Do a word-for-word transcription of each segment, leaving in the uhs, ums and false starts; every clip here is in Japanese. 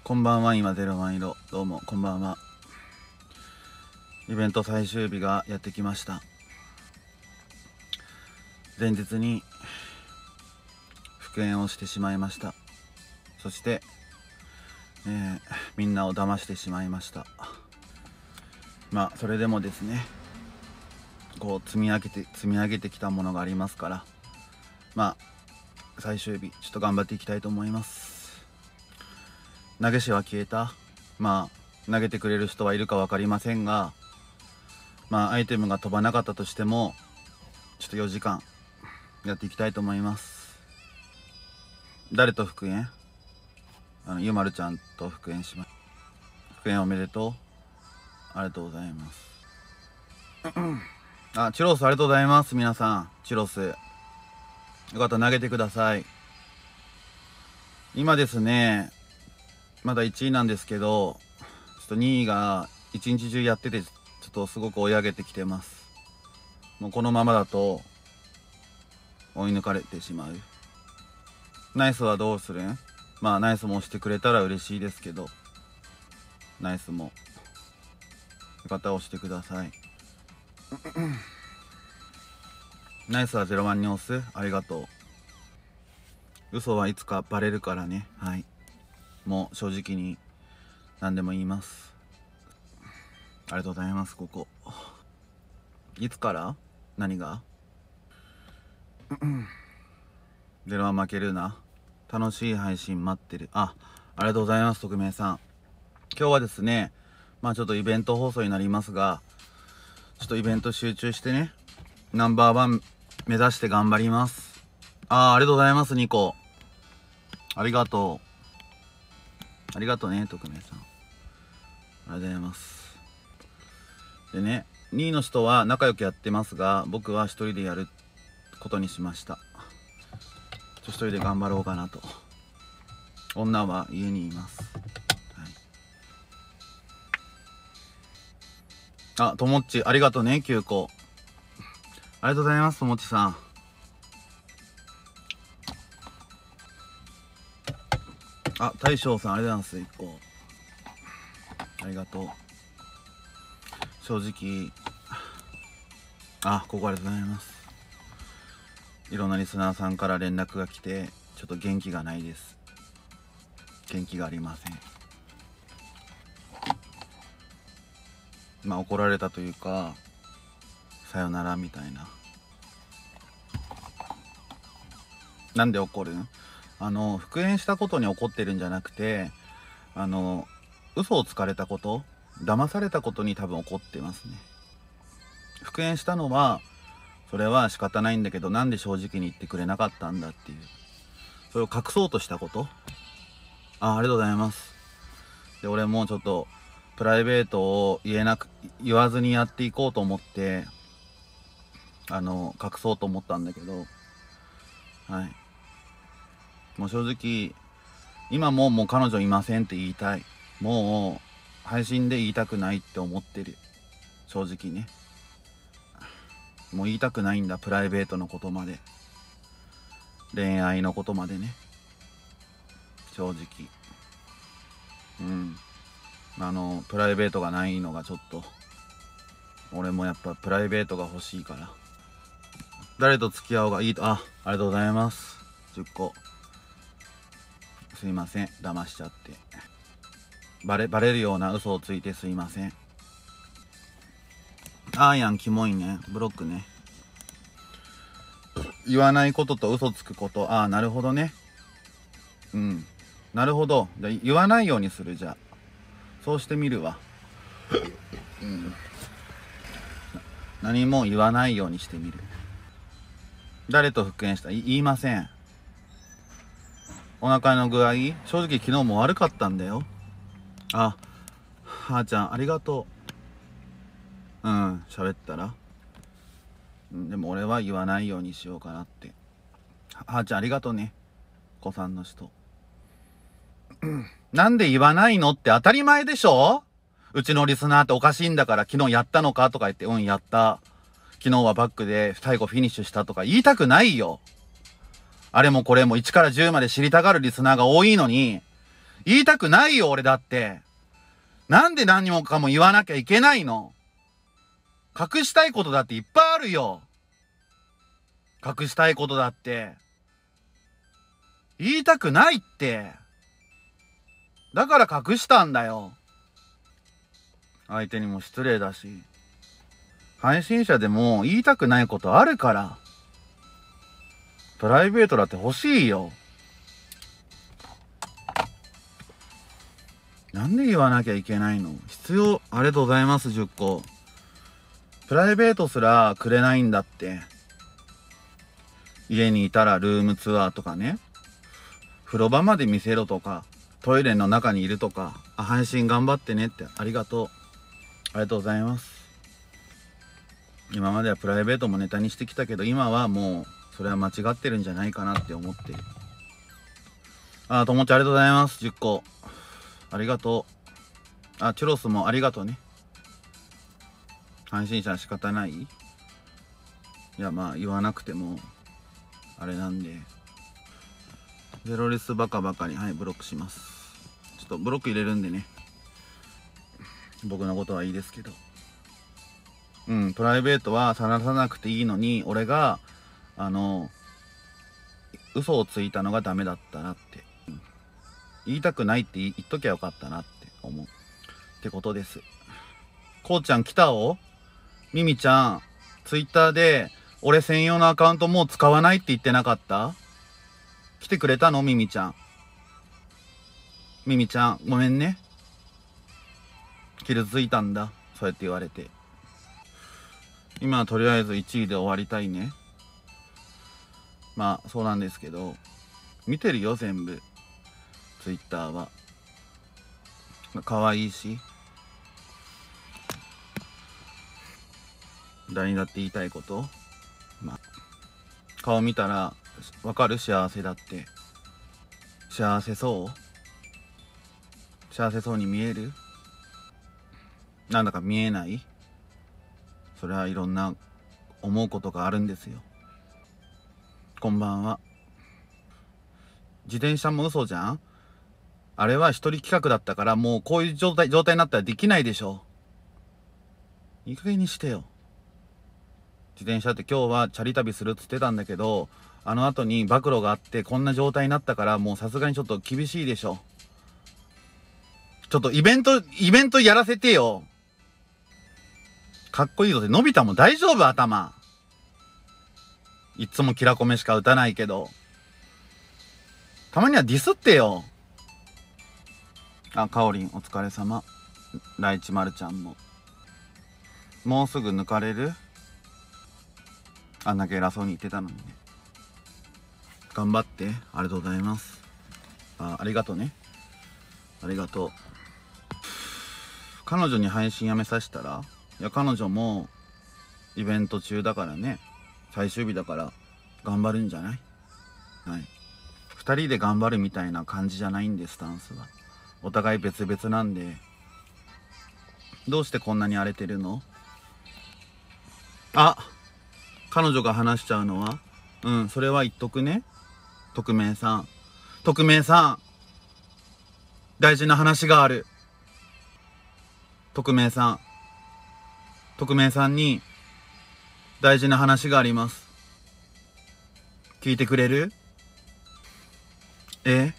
こんばんは。今ゼロワン色、どうもこんばんは。イベント最終日がやってきました。前日に復縁をしてしまいました。そして、えー、みんなを騙してしまいました。まあそれでもですね、こう積み上げて積み上げてきたものがありますから、まあ最終日ちょっと頑張っていきたいと思います。投げ師は消えた。まあ投げてくれる人はいるか分かりませんが、まあアイテムが飛ばなかったとしてもちょっとよじかんやっていきたいと思います。誰と復縁？あのゆまるちゃんと復縁します。復縁おめでとう。ありがとうございます。あ、チュロスありがとうございます。皆さんチュロスよかったら投げてください。今ですね、まだいちいなんですけど、ちょっとにいが一日中やってて、ちょっとすごく追い上げてきてます。もうこのままだと追い抜かれてしまう。ナイスはどうするん？まあナイスも押してくれたら嬉しいですけど、ナイスもよかったら押してください。ナイスはゼロワンに押す。ありがとう。嘘はいつかバレるからね。はい、もう正直に何でも言います。ありがとうございます。ここいつから？何が？ゼロワン負けるな。楽しい配信待ってる。あ、ありがとうございます。匿名さん、今日はですね、まあちょっとイベント放送になりますが、ちょっとイベント集中してね、ナンバーワン目指して頑張ります。あー、ありがとうございます。ニコありがとう。ありがとうね、匿名さん。ありがとうございます。でね、にいの人は仲良くやってますが、僕は一人でやることにしました。ちょ一人で頑張ろうかなと。女は家にいます。はい、あ、ともっちありがとうね。きゅうこありがとうございます。ともっちさん、あ、大将さんありがとうございます。いっこありがとう。正直、あ、ここありがとうございます。いろんなリスナーさんから連絡が来て、ちょっと元気がないです。元気がありません。まあ怒られたというか、さよならみたいな。なんで怒るん？あの復縁したことに怒ってるんじゃなくて、あの嘘をつかれたこと、騙されたことに多分怒ってますね。復縁したのはそれは仕方ないんだけど、なんで正直に言ってくれなかったんだっていう、それを隠そうとしたこと。あ、ありがとうございます。で、俺もちょっとプライベートを言えなく言わずにやっていこうと思って、あの隠そうと思ったんだけど、はい、もう正直今ももう彼女いませんって言いたい。もう配信で言いたくないって思ってる。正直ね、もう言いたくないんだ。プライベートのことまで、恋愛のことまでね、正直。うんあのプライベートがないのがちょっと、俺もやっぱプライベートが欲しいから。誰と付き合おうがいいと。あ、ありがとうございます。じゅっこすいません、騙しちゃって。バレバレるような嘘をついてすいません。あーやん、キモいね。ブロックね。言わないことと嘘つくこと。ああ、なるほどね。うん、なるほど。じゃ言わないようにする。じゃあそうしてみるわ。うん、何も言わないようにしてみる。誰と復縁した？言いません。お腹の具合、正直昨日も悪かったんだよ。あ、はーちゃんありがとう。うん喋ったら、でも俺は言わないようにしようかなって。はーちゃんありがとうね。子さんの人なんで言わないのって当たり前でしょ。うちのリスナーっておかしいんだから、昨日やったのかとか言って、うんやった、昨日はバックで最後フィニッシュしたとか言いたくないよ。あれもこれもいちからじゅうまで知りたがるリスナーが多いのに、 言いたくないよ、俺だって。なんで何もかも言わなきゃいけないの？隠したいことだっていっぱいあるよ。隠したいことだって。言いたくないって。だから隠したんだよ。相手にも失礼だし。配信者でも言いたくないことあるから。プライベートだって欲しいよ。なんで言わなきゃいけないの？必要。ありがとうございます、じゅっこ。プライベートすらくれないんだって。家にいたらルームツアーとかね。風呂場まで見せろとか、トイレの中にいるとか、あ、配信頑張ってねって、ありがとう。ありがとうございます。今まではプライベートもネタにしてきたけど、今はもう、それは間違ってるんじゃないかなって思ってる。あ、ともちゃんありがとうございます。じゅっこ。ありがとう。あ、チュロスもありがとうね。配信者は仕方ない？いや、まあ、言わなくても、あれなんで。ゼロレスバカバカに、はい、ブロックします。ちょっとブロック入れるんでね。僕のことはいいですけど。うん、プライベートは晒さなくていいのに、俺が、あの、嘘をついたのがダメだったなって。うん、言いたくないって言っときゃよかったなって思う。ってことです。こうちゃん来たお？ミミちゃん、ツイッターで、俺専用のアカウントもう使わないって言ってなかった？来てくれたの？ミミちゃん。ミミちゃん、ごめんね。傷ついたんだ。そうやって言われて。今はとりあえずいちいで終わりたいね。まあ、そうなんですけど、見てるよ、全部。ツイッターは。可愛いし。誰にだって言いたいこと。まあ、顔見たら、わかる？幸せだって。幸せそう？幸せそうに見える？なんだか見えない？それはいろんな思うことがあるんですよ。こんばんは。自転車も嘘じゃん？あれは一人企画だったから、もうこういう状態、状態になったらできないでしょ。いい加減にしてよ。自転車って今日はチャリ旅するっつってたんだけど、あの後に暴露があってこんな状態になったから、もうさすがにちょっと厳しいでしょ。ちょっとイベント、イベントやらせてよ。かっこいいぞって、のび太も大丈夫？頭。いつもキラコメしか打たないけど。たまにはディスってよ。あ、かおりんお疲れ様。ライチマルちゃんも。もうすぐ抜かれる？あんだけ偉そうに言ってたのにね。頑張って。ありがとうございます。あ、ありがとうね。ありがとう。彼女に配信やめさせたら？いや、彼女もイベント中だからね。最終日だから頑張るんじゃない？はい。二人で頑張るみたいな感じじゃないんで、スタンスは。お互い別々なんで。どうしてこんなに荒れてるの？あ、彼女が話しちゃうのは？うん、それは言っとくね。匿名さん。匿名さん。大事な話がある。匿名さん。匿名さんに大事な話があります。聞いてくれる？え？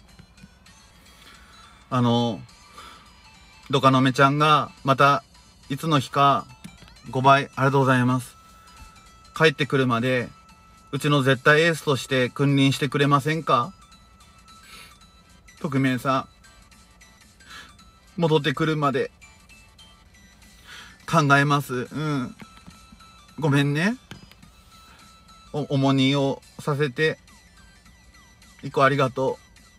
あの、ドカのめちゃんがまたいつの日かごばい、ありがとうございます。帰ってくるまでうちの絶対エースとして君臨してくれませんか？匿名さん、戻ってくるまで考えます。うん。ごめんね。お、重荷をさせて。一個ありがとう。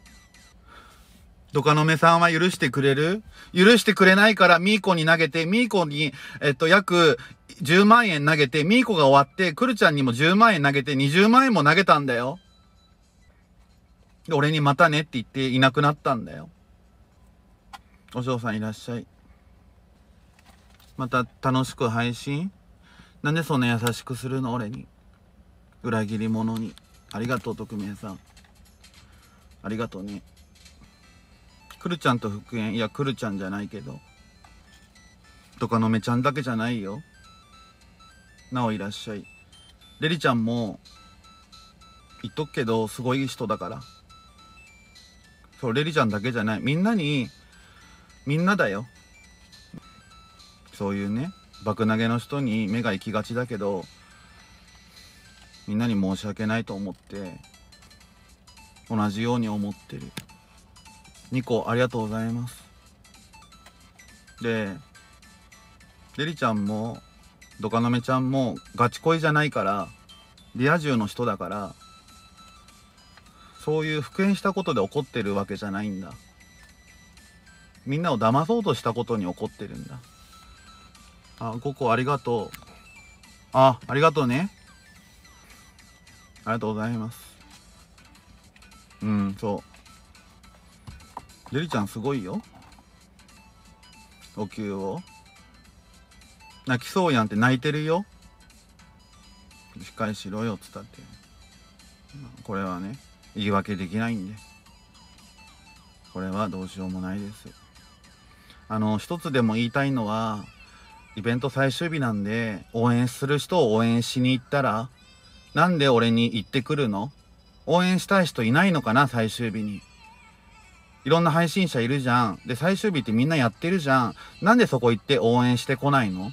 ドカのめさんは許してくれる？許してくれないからミーコに投げて、ミーコに、えっと、約じゅうまんえん投げて、ミーコが終わって、クルちゃんにもじゅうまんえん投げて、にじゅうまんえんも投げたんだよ。で、俺にまたねって言っていなくなったんだよ。お嬢さんいらっしゃい。また楽しく配信？なんでそんな優しくするの？俺に。裏切り者に。ありがとう、匿名さん。ありがとうね。 くるちゃんと復縁、いやくるちゃんじゃないけど、とかのめちゃんだけじゃないよ。なおいらっしゃい。レリちゃんも言っとくけどすごい人だから。そう、レリちゃんだけじゃない、みんなに、みんなだよ。そういうね、爆投げの人に目が行きがちだけど、みんなに申し訳ないと思って同じように思ってる。ニコありがとうございます。でレリちゃんもドカナメちゃんもガチ恋じゃないから、リア充の人だから、そういう復縁したことで怒ってるわけじゃないんだ。みんなを騙そうとしたことに怒ってるんだ。あ、ココありがとう。あ、ありがとうね。ありがとうございます。うん、そうレリちゃんすごいよ。お灸を泣きそうやんって、泣いてるよ。しっかりしろよっつったって、これはね言い訳できないんで、これはどうしようもないです。あの一つでも言いたいのは、イベント最終日なんで応援する人を応援しに行ったら、なんで俺に言ってくるの？応援したい人いないのかな？最終日にいろんな配信者いるじゃん。で最終日ってみんなやってるじゃん。なんでそこ行って応援してこないの？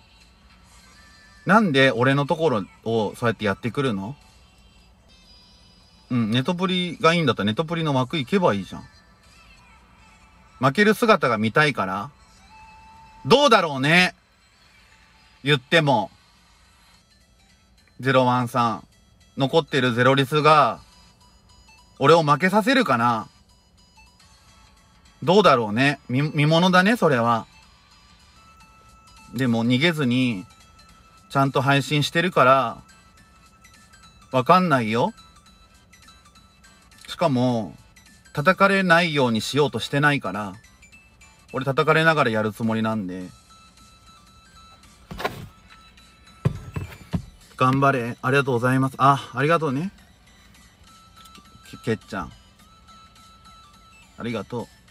なんで俺のところをそうやってやってくるの？うん、ネトプリがいいんだったらネトプリの枠行けばいいじゃん。負ける姿が見たいから。どうだろうね、言ってもゼロワンさん残ってるゼロリスが俺を負けさせるかな。どうだろうね、見、見ものだねそれは。でも逃げずにちゃんと配信してるからわかんないよ。しかも叩かれないようにしようとしてないから、俺叩かれながらやるつもりなんで。頑張れ。ありがとうございます。あ、ありがとうね。け、けっちゃん。ありがとう。